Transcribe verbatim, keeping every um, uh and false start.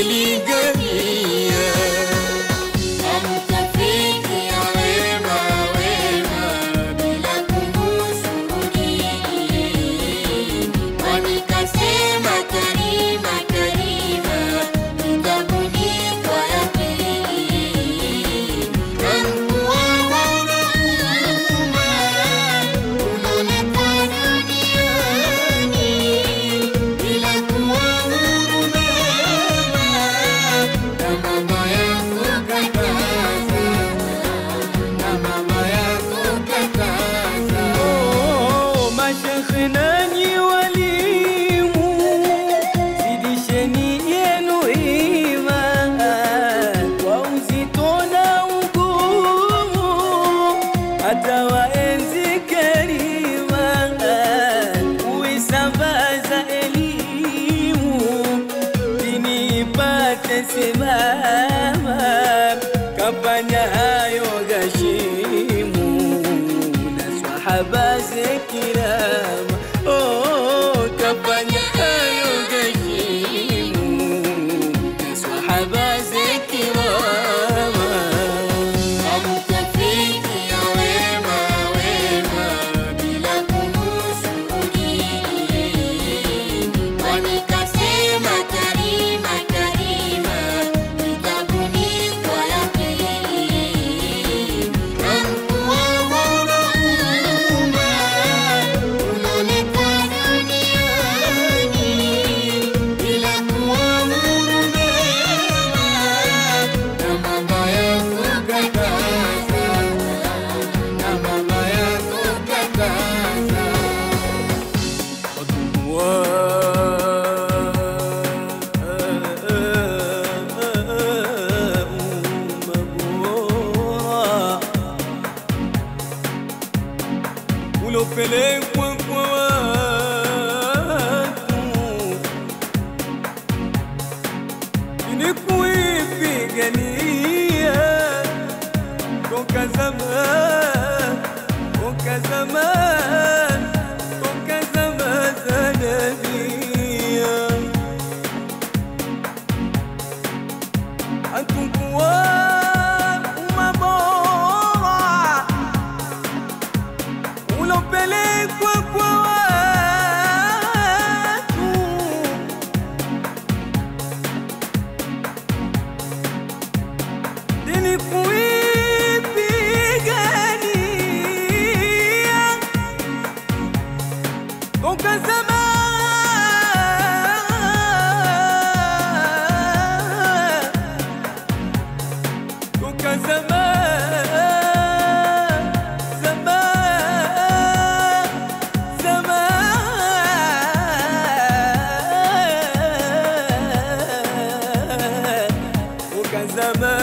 kulilingania. Hamtafiki wema wema bila kumshuhudini, kwani kasema karima karima kitabuni kwa yakini. Hamkuwa huruma uloleta duniani, bila kuwa huruma na mama yako kakaza, na mama yako kakaza. Oh, mashekhe nanyi walimu, zidisheni yenu hima kwa uzito na ugumu, hata waenzi karima kuisambaza elimu, dini ipate simama, kafanya hayo gashimu na swahaba zekirama. Oh, kafanya hayo gashimu na swahaba zekirama. Hamtafiki wema wema bila kumshuhudini, kwani kasema karima karima kitabuni kwa yakini. Hamkuwa huruma uloleta duniani, bila kuwa huruma na mama yako kakaza, na mama yako kakaza. Ulopelekwa kwa watu ili kuipigania toka zamani, toka zamani, toka zamani za nabia. Hatukuwa umma bora ulopelekwa kwa watu dini kuipigania toka zamani, toka zamani, zamani, zamani, toka zamani.